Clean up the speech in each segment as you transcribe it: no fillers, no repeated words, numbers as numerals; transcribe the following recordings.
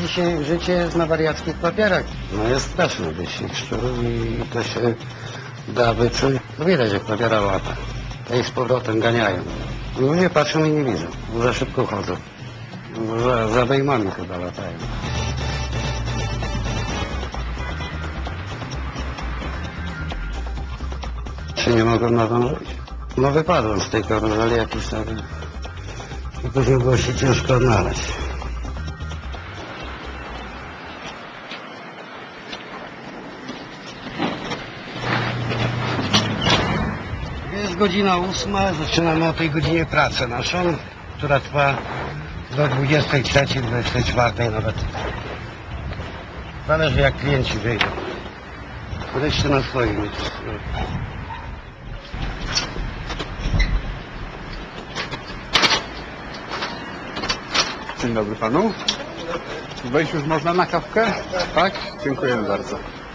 dzisiaj życie jest na wariackich papierach. No jest straszny wyścig szczurów i to się da wyczuć. No widać, jak papiera łata. To ich z powrotem ganiają. Ludzie patrzą i nie widzą, bo za szybko chodzą. Za wejmami chyba latają. Czy nie mogą nadążyć? No wypadłem z tej karuzeli jakiś tak. I później było się ciężko odnaleźć. Jest godzina 8, zaczynamy o tej godzinie pracę naszą, która trwa do 23, 24 nawet. Zależy jak klienci wyjdą. Wreszcie na swoim. Dzień dobry panu. Wejść już można na kawkę? Tak? Dziękujemy bardzo.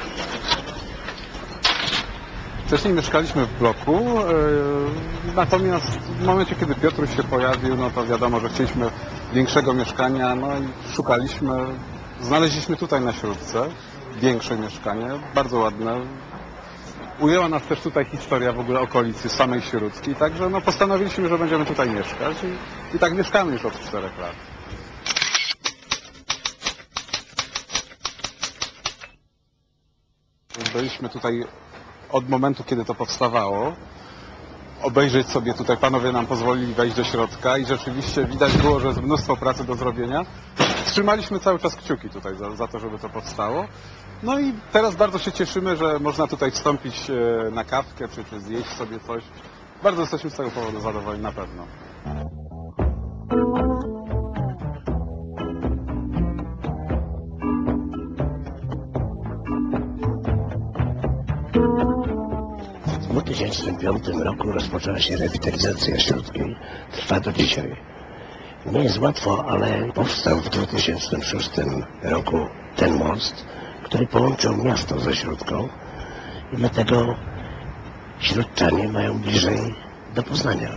Wcześniej mieszkaliśmy w bloku, natomiast w momencie, kiedy Piotruś się pojawił, no to wiadomo, że chcieliśmy większego mieszkania, no i szukaliśmy, znaleźliśmy tutaj na Śródce większe mieszkanie, bardzo ładne. Ujęła nas też tutaj historia w ogóle okolicy samej Śródki, także no postanowiliśmy, że będziemy tutaj mieszkać i tak mieszkamy już od 4 lat. Byliśmy tutaj od momentu, kiedy to powstawało, obejrzeć sobie tutaj, panowie nam pozwolili wejść do środka i rzeczywiście widać było, że jest mnóstwo pracy do zrobienia. Trzymaliśmy cały czas kciuki tutaj za to, żeby to powstało. No i teraz bardzo się cieszymy, że można tutaj wstąpić na kawkę, czy zjeść sobie coś. Bardzo jesteśmy z tego powodu zadowoleni na pewno. W 2005 roku rozpoczęła się rewitalizacja Śródki. Trwa do dzisiaj. Nie jest łatwo, ale powstał w 2006 roku ten most, który połączył miasto ze Śródką i dlatego śródczanie mają bliżej do Poznania.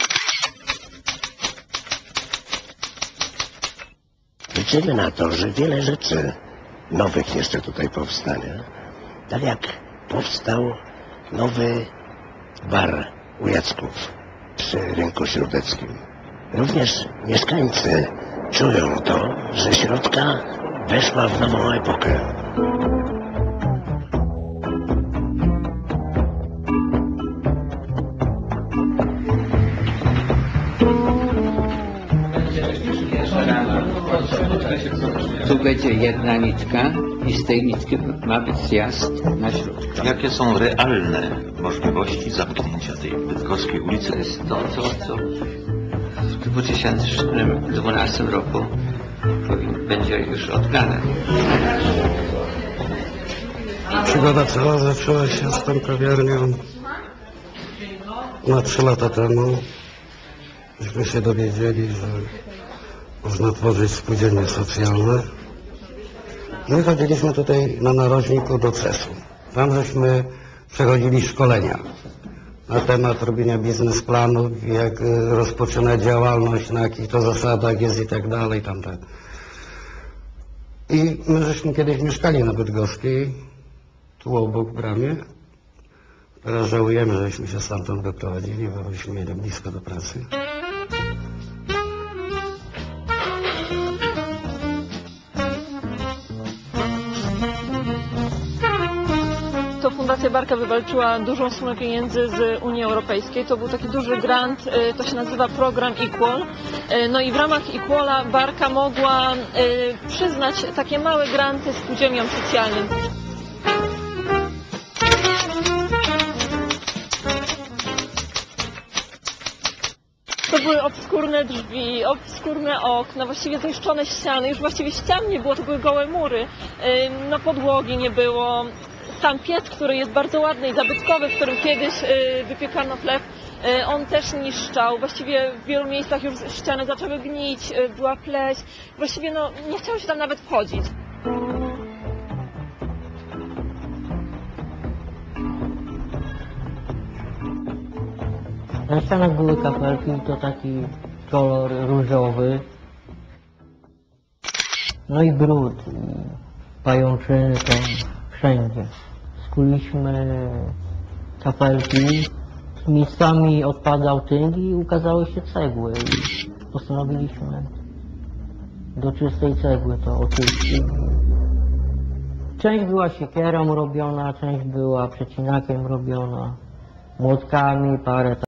Liczymy na to, że wiele rzeczy nowych jeszcze tutaj powstanie. Tak jak powstał nowy bar u Jacków przy Rynku Śródeckim. Również mieszkańcy czują to, że Śródka weszła w nową epokę. Tu będzie jedna nitka i z tej nitki ma być zjazd na Śródkę. Jakie są realne możliwości zamknięcia tej bydgoskiej ulicy? To jest to, co w 2012 roku będzie już odgrane. Przygoda cała zaczęła się z tą kawiarnią na 3 lata temu. Myśmy się dowiedzieli, że można tworzyć spółdzielnie socjalne. My chodziliśmy tutaj na narożniku do CES-u. Tam żeśmy przechodzili szkolenia na temat robienia biznesplanów, jak rozpoczynać działalność, na jakich to zasadach jest i tak dalej, tamte. I my żeśmy kiedyś mieszkali na Bydgoskiej, tu obok w Bramie. Teraz żałujemy, żeśmy się stamtąd wyprowadzili, bo byśmy mieli blisko do pracy. To Fundacja Barka wywalczyła dużą sumę pieniędzy z Unii Europejskiej. To był taki duży grant, to się nazywa program Equal. No i w ramach Equala Barka mogła przyznać takie małe granty spółdzielniom socjalnym. To były obskurne drzwi, obskurne okna, właściwie zniszczone ściany. Już właściwie ścian nie było, to były gołe mury. No podłogi nie było. Sam piec, który jest bardzo ładny i zabytkowy, w którym kiedyś wypiekano chleb, on też niszczał. Właściwie w wielu miejscach już ściany zaczęły gnić, była pleś. Właściwie no, nie chciało się tam nawet wchodzić. Na ścianach były kafelki, to taki kolor różowy. No i brud, i pajęczyny to wszędzie. Skuliśmy kapelki, miejscami odpadał tynk i ukazały się cegły. I postanowiliśmy do czystej cegły to oczyścić. Część była siekierą robiona, część była przecinakiem robiona, młotkami, parę